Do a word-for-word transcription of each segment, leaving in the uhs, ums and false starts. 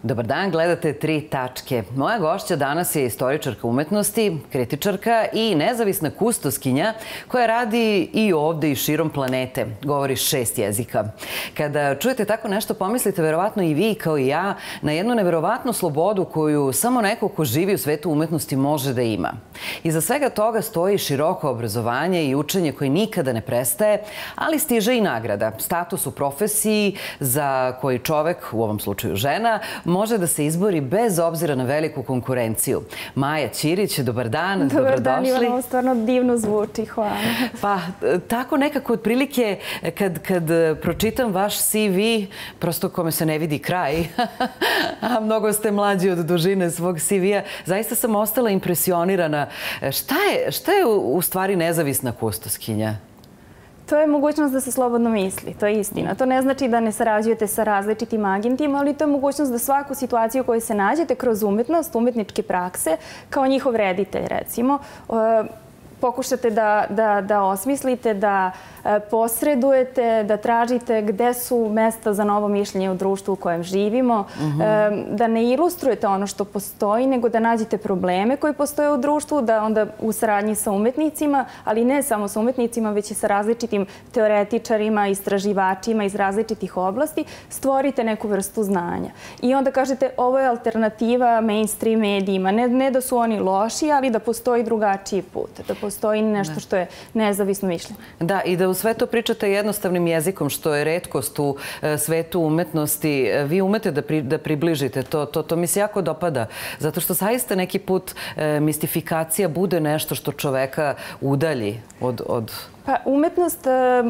Dobar dan, gledate Tri tačke. Moja gošća danas je istoričarka umetnosti, kritičarka i nezavisna kustoskinja koja radi i ovde i širom planete. Govori šest jezika. Kada čujete tako nešto, pomislite verovatno i vi kao i ja na jednu neverovatnu slobodu koju samo neko ko živi u svetu umetnosti može da ima. Iza svega toga stoji široko obrazovanje i učenje koje nikada ne prestaje, ali stiže i nagrada. Status u profesiji za koji čovek, u ovom slučaju žena, može da se izbori bez obzira na veliku konkurenciju. Maja Ćirić, dobar dan, dobrodošli. Dobar dan, Ivana, stvarno divno zvuči, hvala. Pa, tako nekako otprilike, kad, kad pročitam vaš C V, prosto kome se ne vidi kraj, a mnogo ste mlađi od dužine svog C V-a, zaista sam ostala impresionirana. Šta je, šta je u stvari nezavisna kustoskinja? To je mogućnost da se slobodno misli, to je istina. To ne znači da ne sarađujete sa različitim agentima, ali to je mogućnost da svaku situaciju u kojoj se nađete kroz umetnost, umetničke prakse, kao njihov reditelj, recimo, pokušate da, da, da osmislite, da posredujete, da tražite gde su mesta za novo mišljenje u društvu u kojem živimo, mm-hmm. da ne ilustrujete ono što postoji, nego da nađete probleme koji postoje u društvu, da onda u saradnji sa umetnicima, ali ne samo sa umetnicima, već i sa različitim teoretičarima, istraživačima iz različitih oblasti, stvorite neku vrstu znanja. I onda kažete, ovo je alternativa mainstream medijima. Ne, ne da su oni loši, ali da postoji drugačiji put, da postoji nešto što je nezavisno mišljenje. Da, i da u sve to pričate jednostavnim jezikom, što je retkost u svetu umetnosti. Vi umete da, pri, da približite to, to, to mi se jako dopada, zato što zaista neki put e, mistifikacija bude nešto što čoveka udalji od... od... Pa umetnost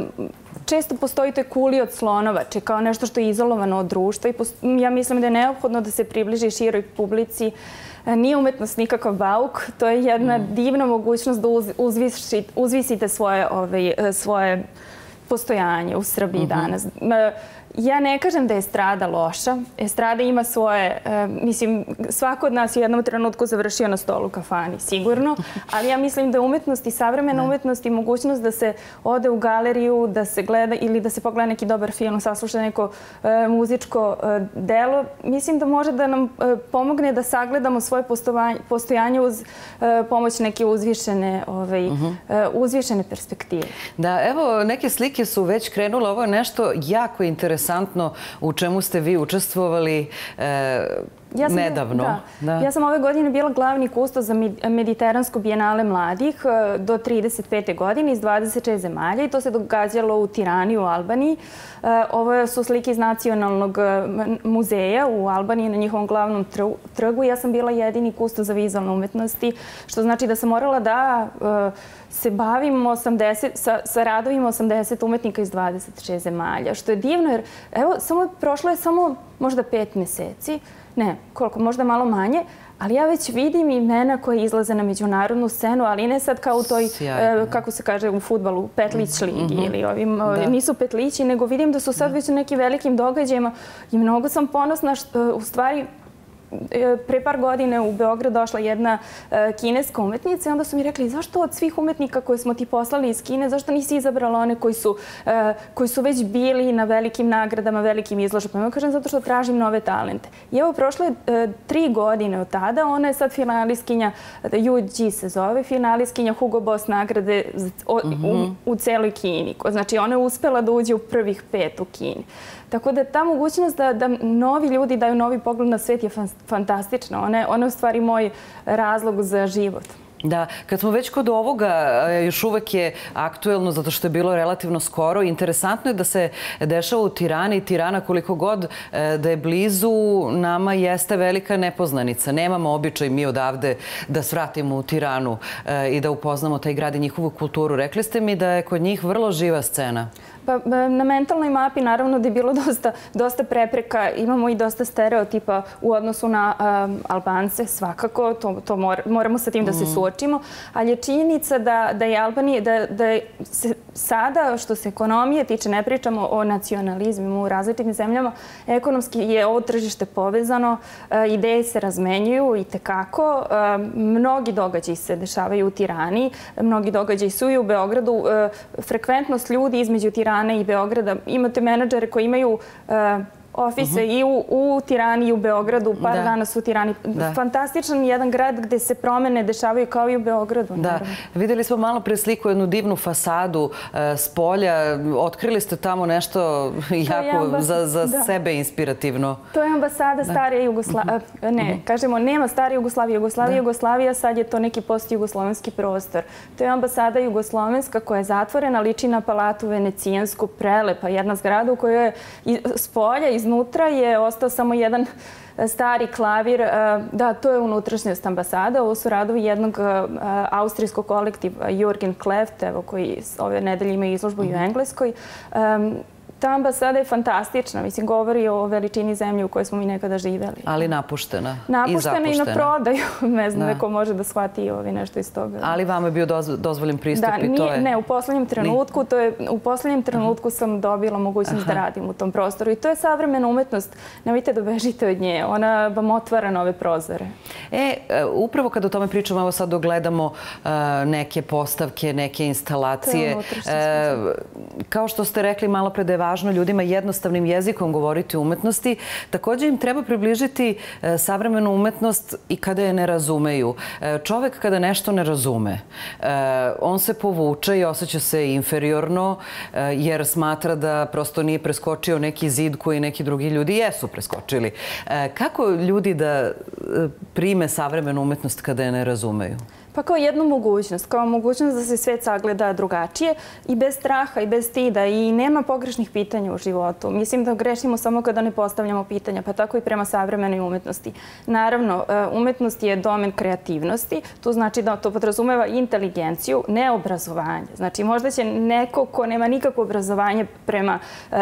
često postoji toj kuli od slonovače kao nešto što je izolovano od društva i ja mislim da je neophodno da se približi široj publici. Nije umetnost nikakav bauk, to je jedna divna mogućnost da uzvisite, uzvisite svoje, ove, svoje postojanje u Srbiji danas. Ja ne kažem da je estrada loša. Estrada ima svoje, mislim, svako od nas u jednom trenutku završio na stolu u kafani, sigurno, ali ja mislim da umetnost i savremena umetnost i mogućnost da se ode u galeriju, da se gleda ili da se pogleda neki dobar film, sasluša neko muzičko delo, mislim da može da nam pomogne da sagledamo svoje postojanje uz pomoć neke uzvišene, ovaj, uzvišene perspektive. Da, evo, neke slike su već krenule. Ovo je nešto jako interesantno. Interesantno u čemu ste vi učestvovali e, ja sam, nedavno. Da. Da. Ja sam ove godine bila glavni kustos za Mediteransko bijenale mladih do trideset pete godine iz dvadeset šest zemalja i to se događalo u Tirani u Albaniji. Ovo su slike iz Nacionalnog muzeja u Albaniji na njihovom glavnom trgu. Ja sam bila jedini kustos za vizualne umetnosti, što znači da sam morala da se bavim osamdeset, sa, sa radovima osamdeset umetnika iz dvadeset šest zemalja, što je divno jer evo, samo, prošlo je samo možda pet meseci, ne, koliko, možda malo manje, ali ja već vidim imena koje izlaze na međunarodnu scenu, ali ne sad kao u toj, e, kako se kaže u fudbalu, petlić ligi mm-hmm. ili ovim, da. Nisu petlići, nego vidim da su sad da. već u nekim velikim događajima i mnogo sam ponosna što, u stvari, pre par godine u Beograd došla jedna kineska umetnica i onda su mi rekli zašto od svih umetnika koje smo ti poslali iz Kine, zašto nisi izabrala one koji su, koji su već bili na velikim nagradama, velikim izložbama. Ja kažem zato što tražim nove talente. I evo prošlo je tri godine od tada, ona je sad finalistkinja, Yu Ji se zove, finalistkinja Hugo Boss nagrade u, u celoj Kini. Znači ona je uspela da uđe u prvih pet u Kini. Tako da ta mogućnost da, da novi ljudi daju novi pogled na svet je fantastična. Ona je, ona je u stvari moj razlog za život. Da, kad smo već kod ovoga, još uvek je aktuelno zato što je bilo relativno skoro. Interesantno je da se dešava u Tirani. Tirana, koliko god da je blizu, nama jeste velika nepoznanica. Nemamo običaj mi odavde da svratimo u Tiranu i da upoznamo taj grad i njihovu kulturu. Rekli ste mi da je kod njih vrlo živa scena. Pa na mentalnoj mapi naravno da je bilo dosta, dosta prepreka. Imamo i dosta stereotipa u odnosu na um, Albance, svakako. To, to mor, moramo sa tim da se suočimo. Ali je činjenica da, da je Albanija, da, da je se sada, što se ekonomije tiče, ne pričamo o nacionalizmu u različitim zemljama, ekonomski je ovo tržište povezano, uh, ideje se razmenjuju i tekako. Uh, mnogi događaji se dešavaju u Tirani, mnogi događaji su i u Beogradu. Uh, frekventnost ljudi između Tirane i Beograda. Imate menadžere koji imaju uh, ofise i u, u Tirani i u Beogradu, par Da. dana su u Tirani. Da. Fantastičan jedan grad gde se promene dešavaju kao i u Beogradu. Da, naravno. videli smo malo pre sliku, jednu divnu fasadu e, s polja. Otkrili ste tamo nešto jako ambas- za, za da. sebe inspirativno. To je ambasada starije Jugoslavije. Ne, kažemo, nema starije Jugoslavije. Jugoslavija, Jugoslavija, sad je to neki postjugoslovenski prostor. To je ambasada jugoslovenska koja je zatvorena, liči na palatu venecijansku, prelepa jedna zgrada u kojoj je i- s polja, iznutra je ostao samo jedan stari klavir. Da, to je unutrašnjost ambasada. Ovo su radovi jednog austrijskog kolektiva Jürgen Kleft, evo, koji ove nedelje ima izložbu i u Engleskoj. Um, Ta ambasada je fantastična. Mislim, govori o veličini zemlje u kojoj smo mi nekada živeli. Ali napuštena, Napuštena i i na zapuštena. prodaju. Ne znam, Da. neko može da shvati ovi nešto iz toga. Ali vama je bio dozv- dozvoljen pristup Da, i to nije, je... ne, u poslednjem trenutku, to je, u poslednjem trenutku sam dobila mogućnost da radim u tom prostoru. I to je savremena umetnost. Nemojte da bežite od nje. Ona vam otvara nove prozore. E, e, upravo kada o tome pričamo, evo sad dogledamo e, neke postavke, neke instalacije. To je unutrašnjost. E, kao što ste rekli malo pre da je važno ljudima jednostavnim jezikom govoriti o umetnosti, također im treba približiti e, savremenu umetnost i kada je ne razumeju. E, čovek kada nešto ne razume, e, on se povuče i osjeća se inferiorno e, jer smatra da prosto nije preskočio neki zid koji neki drugi ljudi jesu preskočili. E, kako ljudi da e, prime savremenu umetnost kada je ne razumeju? Pa kao jednu mogućnost, kao mogućnost da se svet sagleda drugačije i bez straha i bez stida i nema pogrešnih pitanja u životu. Mislim da grešimo samo kada ne postavljamo pitanja, pa tako i prema savremenoj umetnosti. Naravno, umetnost je domen kreativnosti, to znači da to podrazumeva inteligenciju, ne obrazovanje. Znači možda će neko ko nema nikakvo obrazovanje prema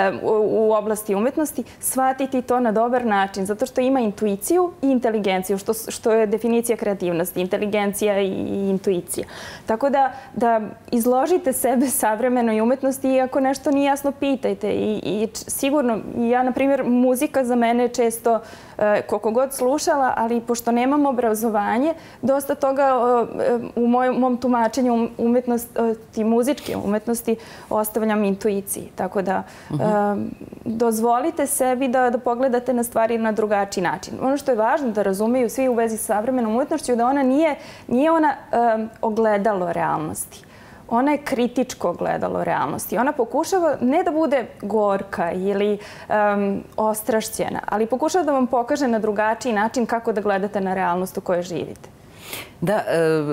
u oblasti umetnosti shvatiti to na dobar način, zato što ima intuiciju i inteligenciju, što, što je definicija kreativnosti. Inteligencija i i intuicija. Tako da, da izložite sebe savremenoj umetnosti i ako nešto nije jasno, pitajte. I, i sigurno, ja, na primjer, muzika za mene je često e, koliko god slušala, ali pošto nemam obrazovanje, dosta toga e, u moj, mom tumačenju umetnosti, muzičke umetnosti ostavljam intuiciji. Tako da uh-huh. e, dozvolite sebi da, da pogledate na stvari na drugačiji način. Ono što je važno da razumeju svi u vezi sa savremenom umetnošću da ona nije, nije ona um, ogledalo realnosti. Ona je kritičko ogledalo realnosti. Ona pokušava ne da bude gorka ili um, ostrašćena, ali pokušava da vam pokaže na drugačiji način kako da gledate na realnost u kojoj živite. Da,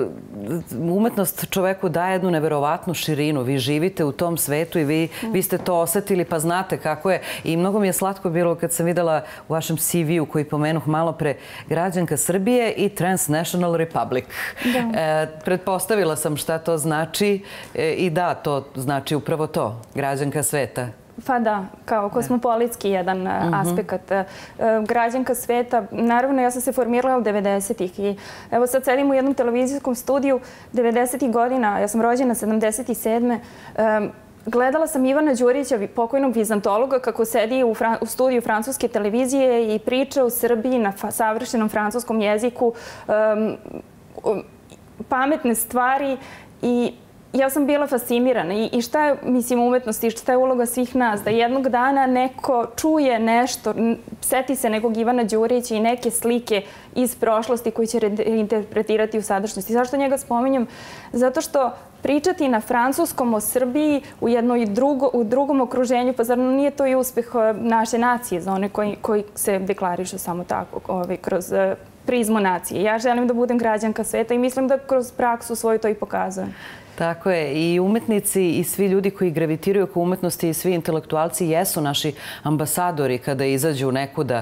umetnost čoveku daje jednu neverovatnu širinu. Vi živite u tom svetu i vi, vi ste to osetili pa znate kako je. I mnogo mi je slatko bilo kad sam videla u vašem C V-u koji pomenuh malo pre građanka Srbije i Transnational Republic. Da. E, pretpostavila sam šta to znači e, i da, to znači upravo to, građanka sveta. Pa da, kao kosmopolitski jedan uh-huh. aspekt. Građanka sveta, naravno ja sam se formirala u devedesetih i evo sad sedim u jednom televizijskom studiju devedesetih godina, ja sam rođena sedamdeset sedme. Um, Gledala sam Ivana Đurića, pokojnog vizantologa, kako sedi u, fran- u studiju francuske televizije i priča o Srbiji na fa- savršenom francuskom jeziku, um, um, pametne stvari i ja sam bila fascinirana i, i šta je, mislim, umetnost i šta je uloga svih nas, da jednog dana neko čuje nešto, seti se nekog Ivana Đurića i neke slike iz prošlosti koji će reinterpretirati u sadašnjosti. Zašto njega spominjem? Zato što pričati na francuskom o Srbiji u jednoj drugo, u drugom okruženju, pa zar nije to i uspeh naše nacije za one koji, koji se deklarišu samo tako, ovaj, kroz prizmu nacije. Ja želim da budem građanka sveta i mislim da kroz praksu svoju to i pokazujem. Tako je. I umetnici i svi ljudi koji gravitiraju oko umetnosti i svi intelektualci jesu naši ambasadori kada izađu nekuda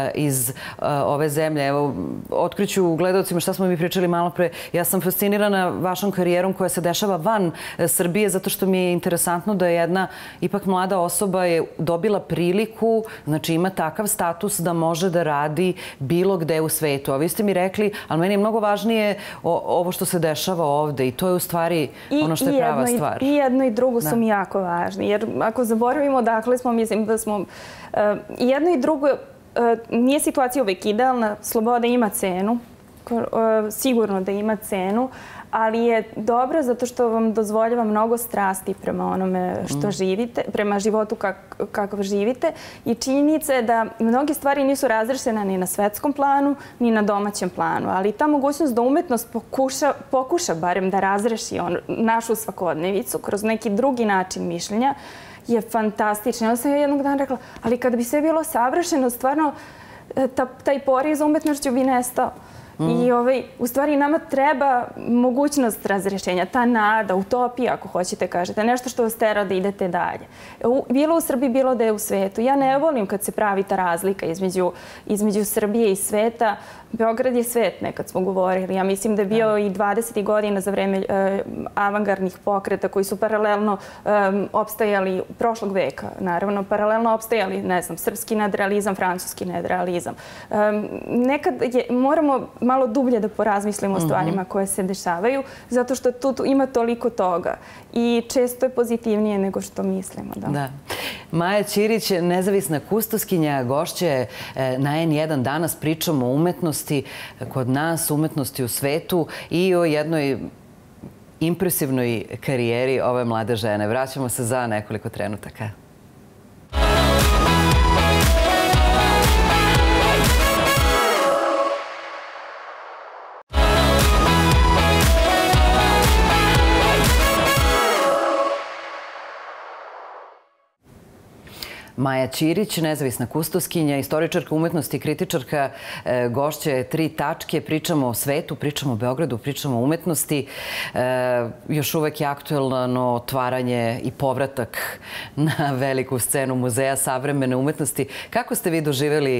iz ove zemlje. Evo, otkriću gledalcima šta smo mi pričali malo pre. Ja sam fascinirana vašom karijerom koja se dešava van Srbije zato što mi je interesantno da jedna ipak mlada osoba je dobila priliku, znači ima takav status da može da radi bilo gde u svetu. A vi ste mi rekli, ali meni je mnogo važnije ovo što se dešava ovde i to je u stvari I, ono što je prava jedno, stvar. I jedno i drugo da. su mi jako važni. Jer ako zaboravimo dakle smo, mislim da smo... Uh, jedno i drugo, uh, nije situacija uvek idealna. Sloboda ima cenu. Uh, sigurno da ima cenu. ali je dobro zato što vam dozvoljava mnogo strasti prema onome što živite, prema životu kakav živite i činjenica je da mnoge stvari nisu razrešene ni na svetskom planu, ni na domaćem planu, ali ta mogućnost da umetnost pokuša, pokuša barem da razreši on, našu svakodnevicu kroz neki drugi način mišljenja je fantastična. Onda sam ja jednog dana rekla, ali kada bi sve bilo savršeno, stvarno ta, taj poriv za umetnošću bi nestao. I ovaj, u stvari nama treba mogućnost razrešenja, ta nada, utopija, ako hoćete kažete, nešto što vas tera da idete dalje. Bilo u Srbiji, bilo da je u svetu. Ja ne volim kad se pravi ta razlika između, između Srbije i sveta. Beograd je svet, nekad smo govorili. Ja mislim da je bio i dvadesetih godina za vreme e, avangardnih pokreta koji su paralelno e, opstajali prošlog veka, naravno, paralelno opstajali, ne znam, srpski nadrealizam, francuski nadrealizam. E, nekad je, moramo malo dublje da porazmislimo o stvarima koje se dešavaju, zato što tu, tu ima toliko toga i često je pozitivnije nego što mislimo. Da. Da. Maja Ćirić, nezavisna kustoskinja, gošće na en jedan. Danas pričamo o umetnosti kod nas, umetnosti u svetu i o jednoj impresivnoj karijeri ove mlade žene. Vraćamo se za nekoliko trenutaka. Maja Ćirić, nezavisna kustoskinja, istoričarka umetnosti, kritičarka, gošće Tri tačke. Pričamo o svetu, pričamo o Beogradu, pričamo o umetnosti. Još uvek je aktuelno otvaranje i povratak na veliku scenu Muzeja savremene umetnosti. Kako ste vi doživjeli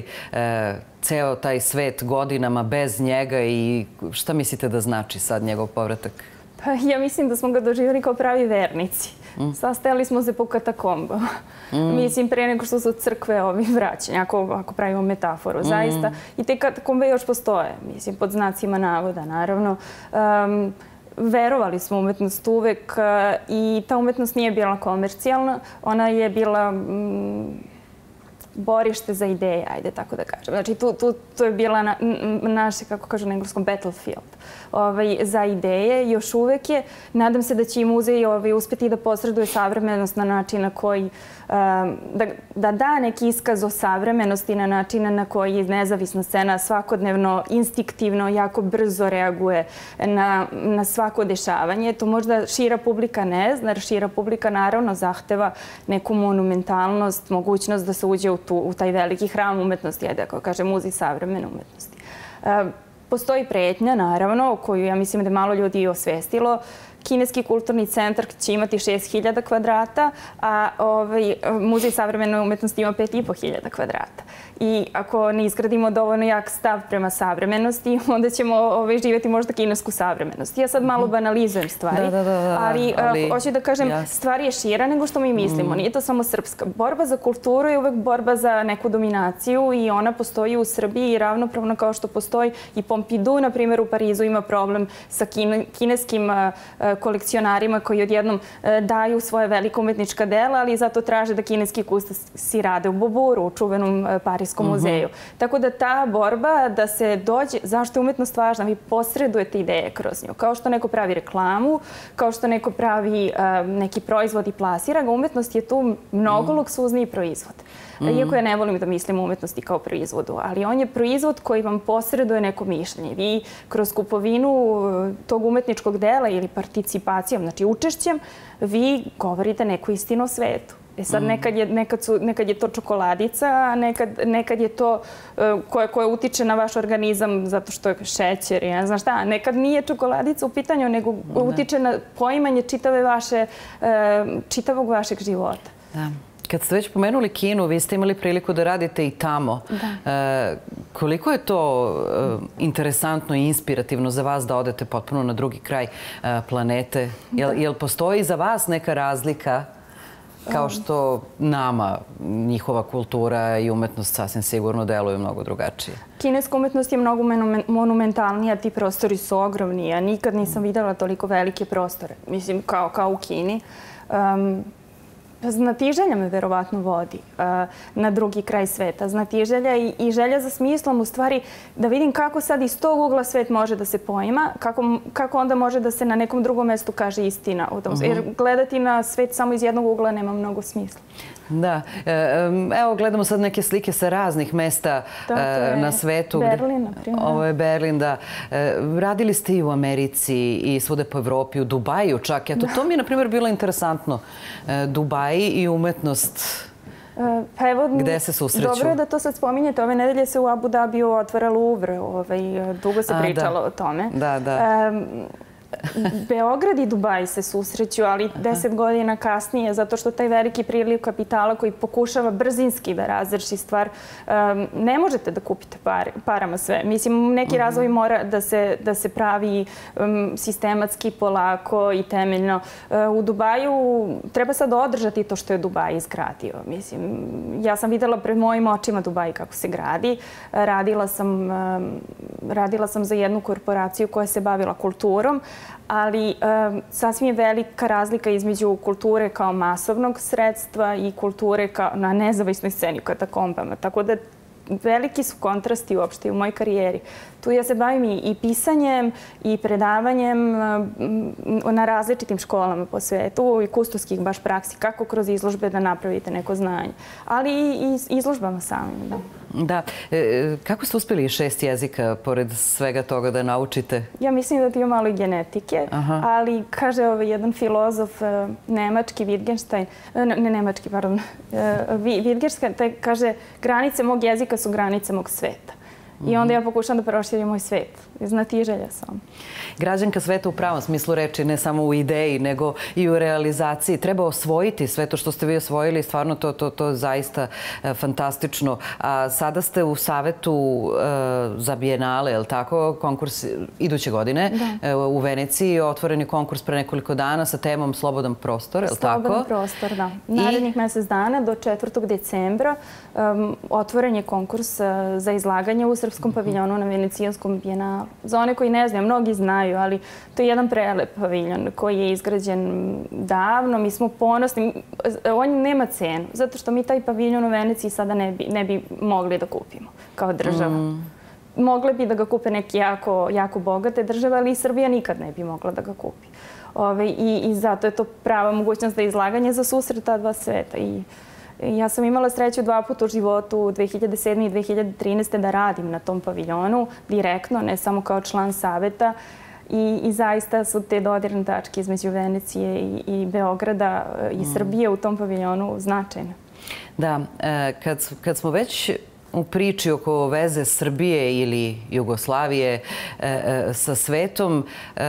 ceo taj svet godinama bez njega i šta mislite da znači sad njegov povratak? Pa ja mislim da smo ga doživjeli kao pravi vernici. Sastajali smo se po katakombama. Mislim, pre nego što su crkve ovi vraćanja, ako, ako pravimo metaforu, zaista. I te katakombe još postoje, mislim, pod znacima navoda, naravno. Um, verovali smo u umetnost uvek uh, i ta umetnost nije bila komercijalna. Ona je bila um, borište za ideje, ajde tako da kažem. Znači, tu, tu, tu je bila na, naše, kako kažu na engleskom, battlefield ovaj, za ideje. Još uvek je. Nadam se da će i muzej ovaj, uspjeti da posreduje savremenost na način na koji um, da, da da neki iskaz o savremenosti na način na koji nezavisna scena svakodnevno, instinktivno, jako brzo reaguje na, na svako dešavanje. To možda šira publika ne zna, jer šira publika naravno zahteva neku monumentalnost, mogućnost da se uđe u, tu, u taj veliki hram umetnosti, ajde ako kaže muzej savremene umetnosti. Um, Postoji pretnja, naravno, koju ja mislim da malo ljudi i osvestilo. Kineski kulturni centar će imati šest hiljada kvadrata, a ovaj, muzej savremene umetnosti ima pet i po hiljada kvadrata. I ako ne izgradimo dovoljno jak stav prema savremenosti, onda ćemo ovaj, živjeti možda kinesku savremenost. Ja sad malo banalizujem stvari, da, da, da, da. ali, ali hoću da kažem, jasno. Stvar je šira nego što mi mislimo. Nije to samo srpska. Borba za kulturu je uvek borba za neku dominaciju i ona postoji u Srbiji i ravnopravno kao što postoji i Pompidou, na primjer, u Parizu ima problem sa kine, kineskim kolekcionarima koji odjednom daju svoje velike umetnička dela, ali zato traže da kineski kustosi rade u Boburu, u čuvenom Parijskom muzeju. Tako da ta borba da se dođe, zašto je umetnost važna? Vi posredujete ideje kroz nju. Kao što neko pravi reklamu, kao što neko pravi neki proizvod i plasira ga, umetnost je tu mnogo luksuzniji proizvod. Iako ja ne volim da mislim o umetnosti kao proizvodu, ali on je proizvod koji vam posreduje neko mišljenje. Vi kroz kupovinu tog umetničkog dela ili participacijom, znači učešćem, vi govorite neku istinu o svetu. E sad, nekad je, nekad su, nekad je to čokoladica, a nekad, nekad je to uh, koje, koje utiče na vaš organizam zato što je šećer i ne znam šta. Nekad nije čokoladica u pitanju, nego ne. utiče na poimanje čitave vaše, uh, čitavog vašeg života. Da. Kad ste već pomenuli Kinu, vi ste imali priliku da radite i tamo. Da. E, koliko je to e, interesantno i inspirativno za vas da odete potpuno na drugi kraj e, planete? Jel, jel postoji za vas neka razlika kao što nama njihova kultura i umetnost sasvim sigurno deluju mnogo drugačije? Kineska umetnost je mnogo monumentalnija, ti prostori su ogromni. Ja nikad nisam videla toliko velike prostore, mislim, kao, kao u Kini. Um, Znatiželja me verovatno vodi na drugi kraj sveta. Znatiželja i želja za smislom, u stvari da vidim kako sad iz tog ugla svet može da se poima, kako onda može da se na nekom drugom mestu kaže istina. Jer gledati na svet samo iz jednog ugla nema mnogo smisla. Da. Evo, gledamo sad neke slike sa raznih mesta na svetu. Berlin, na primjer. Ovo je Berlin, da. Radili ste i u Americi i svude po Evropi, u Dubaju čak. Eto, to mi je, na primjer, bilo interesantno. Dubaji i umetnost. Pa evo, gde se susreću? Dobro je da to sad spominjete. Ove nedelje se u Abu Dhabiju otvara Louvre. Dugo se pričalo o tome. Da, da. Beograd i Dubaj se susreću, ali deset godina kasnije, zato što taj veliki priliv kapitala koji pokušava brzinski da razreši stvar, ne možete da kupite parama sve. Mislim, neki razvoj mora da se pravi sistematski, polako i temeljno. U Dubaju treba sad održati to što je Dubaj izgradio. Mislim, ja sam videla pred mojim očima Dubaj kako se gradi. Radila sam, radila sam za jednu korporaciju koja se bavila kulturom, ali sasvim je velika razlika između kulture kao masovnog sredstva i kulture na nezavisnoj sceni u katakombama. Tako da veliki su kontrasti uopšte u mojoj karijeri. Tu ja se bavim i pisanjem i predavanjem na različitim školama po svetu i kustoskih baš praksi, kako kroz izložbe da napravite neko znanje. Ali i izložbama samim, da. Da. Kako ste uspjeli šest jezika, pored svega toga, da naučite? Ja mislim da ti ima malo i genetike, ali kaže jedan filozof nemački, Wittgenstein, ne nemački, pardon, Wittgenstein, kaže granice mog jezika su granice mog sveta. I onda ja pokušam da proširim moj svet. Znatiželja sam. Građanka sveta u pravom smislu reči, ne samo u ideji, nego i u realizaciji. Treba osvojiti sve to što ste vi osvojili. Stvarno to je zaista fantastično. A sada ste u Savetu za Bijenale, je li tako? Konkurs iduće godine u Veneciji. Otvoren je konkurs pre nekoliko dana sa temom Slobodan prostor, je li tako? Slobodan prostor, da. Narednih mesec dana do četvrtog decembra otvoren je konkurs za izlaganje u Srpskom paviljonu na Venecijanskom bijenalu. Za one koji ne znaju, mnogi znaju, ali to je jedan prelep paviljon koji je izgrađen davno. Mi smo ponosni. On nema cenu, zato što mi taj paviljon u Veneciji sada ne bi mogli da kupimo kao država. Mogle bi da ga kupe neke jako bogate države, ali i Srbija nikad ne bi mogla da ga kupi. I zato je to prava mogućnost da izlaganje za susret ta dva sveta. Ja sam imala sreću dva puta u životu, dve hiljade sedme i dve hiljade trinaeste. da radim na tom paviljonu direktno, ne samo kao član saveta. I zaista su te dodirne tačke između Venecije i Beograda i Srbije u tom paviljonu značajne. Da, kad smo već u priči oko veze Srbije ili Jugoslavije sa svetom,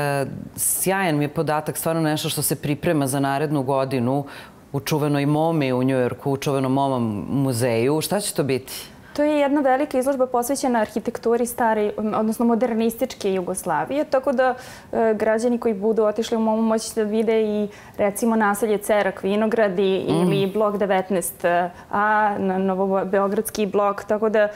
sjajan mi je podatak, stvarno nešto što se priprema za narednu godinu u čuvenoj MoMI u Njujorku, u čuvenom MoMA muzeju. Šta će to biti? To je jedna velika izložba posvećena arhitekturi stare, odnosno modernističke Jugoslavije, tako da građani koji budu otišli u MoMA moći da vide i recimo naselje Cerak, Vinogradi ili blok devetnaest a, novobeogradski blok. Tako da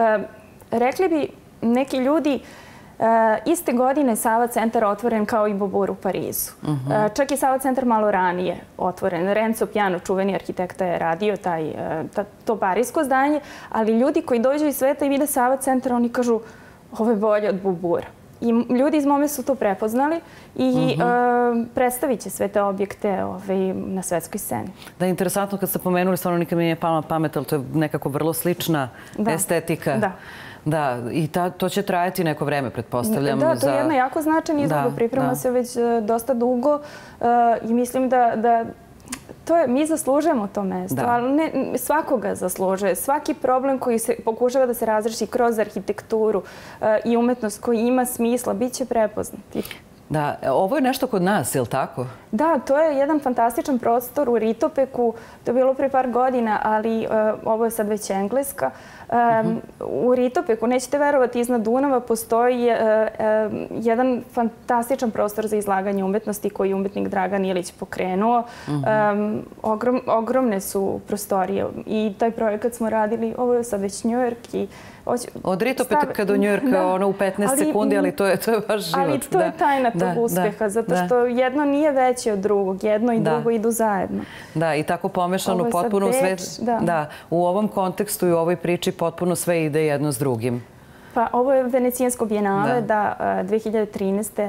rekli bi neki ljudi, iste godine Sava centar otvoren kao i Beaubourg u Parizu. Čak i Sava centar malo ranije otvoren. Renzo Piano, čuveni arhitekta, je radio to parijsko zdanje, ali ljudi koji dođu iz sveta i vide Sava centar, oni kažu ovo je bolje od Beaubourga. I ljudi iz MoME su to prepoznali i predstavit će sve te objekte na svetskoj sceni. Da, interesantno kad ste pomenuli, stvarno nikad mi nije pala pamet, ali to je nekako vrlo slična estetika. Da. Da, i to će trajati neko vreme, pretpostavljam. Da, to je jedna jako značajna izložba. Priprema se već dosta dugo i mislim da mi zaslužujemo to mesto, ali svakoga zaslužuje. Svaki problem koji se pokušava da se razreši kroz arhitekturu i umetnost koji ima smisla, bit će prepoznati. Da, ovo je nešto kod nas, je li tako? Da, to je jedan fantastičan prostor u Ritopeku. To je bilo pre par godina, ali ovo je sad već Engleska. U Ritopeku, nećete verovati, iznad Dunava postoji jedan fantastičan prostor za izlaganje umetnosti koji je umetnik Dragan Ilić pokrenuo. Ogromne su prostorije i taj projekat smo radili, ovo je sad već New York. Od Ritopeka do New Yorka, ono u petnaest sekundi, ali to je baš život. Ali to je tajna tog uspeha, zato što jedno nije veće od drugog, jedno i drugo idu zajedno. Da, i tako pomešano potpuno sve... Da, u ovom kontekstu i u ovoj priči potpuno sve ide jedno s drugim. Pa ovo je Venecijansko bijenale, da, dve hiljade trinaeste.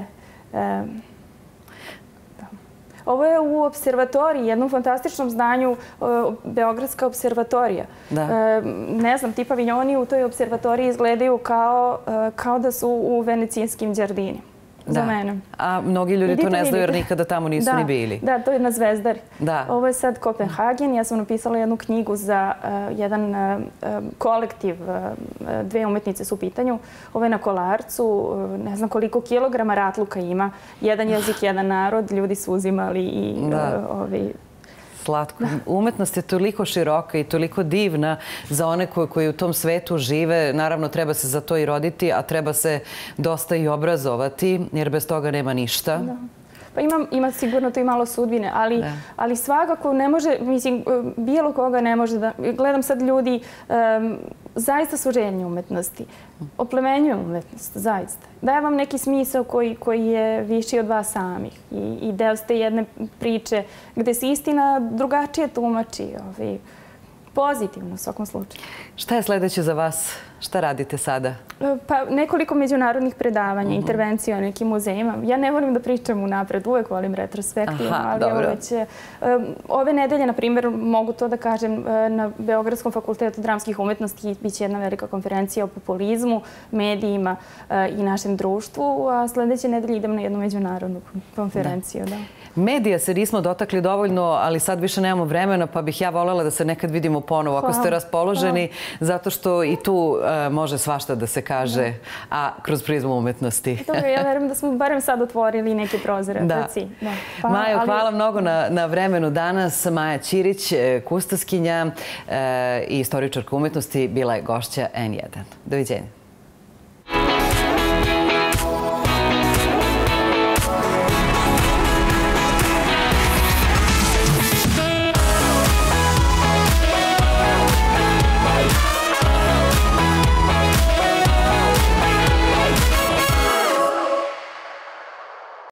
Ovo je u observatoriji, jednom fantastičnom zdanju, Beogradska observatorija. Ne znam, ti paviljoni u toj observatoriji izgledaju kao da su u venecijanskim đardini. Za mene. A mnogi ljudi to ne znaju jer nikada tamo nisu ni bili. Da, to je na Zvezdari. Ovo je sad Kopenhagen. Ja sam napisala jednu knjigu za jedan kolektiv, dve umetnice su u pitanju. Ovo je na Kolarcu, ne znam koliko kilograma ratluka ima. Jedan jezik, jedan narod, ljudi su uzimali i ovi... Slatko. Umetnost je toliko široka i toliko divna za one koji u tom svetu žive. Naravno, treba se za to i roditi, a treba se dosta i obrazovati, jer bez toga nema ništa. Pa ima sigurno to i malo sudbine, ali svakako ne može, mislim, bilo koga ne može da... Gledam sad ljudi, zaista su željni umetnosti. Oplemenjuju umetnost, zaista. Daje vam neki smisao koji je viši od vas samih i deo ste jedne priče gde se istina drugačije tumači, pozitivno u svakom slučaju. Šta je sledeće za vas? Šta radite sada? Pa nekoliko međunarodnih predavanja, intervencija o nekim muzejima. Ja ne volim da pričam unapred, uvek volim retrospektivno, ali ovo već je... Ove nedelje, na primjer, mogu to da kažem, na Beogradskom fakultetu dramskih umetnosti biće jedna velika konferencija o populizmu, medijima i našem društvu, a sledeće nedelje idem na jednu međunarodnu konferenciju. Medija se nismo dotakli dovoljno, ali sad više nemamo vremena, pa bih ja voljela da se nekad vidimo ponovo, ako ste raspoloženi, zato što i tu može svašta da se kaže, a kroz prizmu umetnosti. Dobro, ja verujem da smo barem sad otvorili neke prozore. Majo, hvala mnogo na vremenu danas. Maja Ćirić, kustoskinja i istoričarka umetnosti, bila je gošća en jedan. Doviđenja.